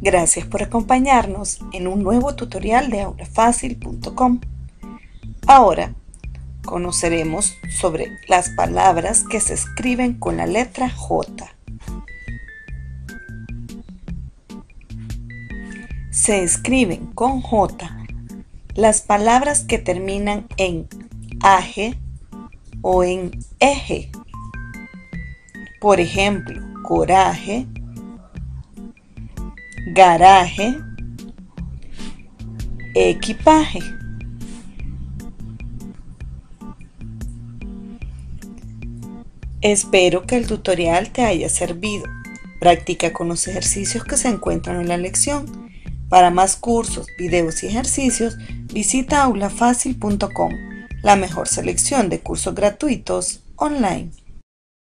Gracias por acompañarnos en un nuevo tutorial de aulafacil.com. Ahora conoceremos sobre las palabras que se escriben con la letra J. Se escriben con J las palabras que terminan en aje o en eje. Por ejemplo, coraje, garaje, equipaje. Espero que el tutorial te haya servido. Practica con los ejercicios que se encuentran en la lección. Para más cursos, videos y ejercicios, visita aulafacil.com, la mejor selección de cursos gratuitos online.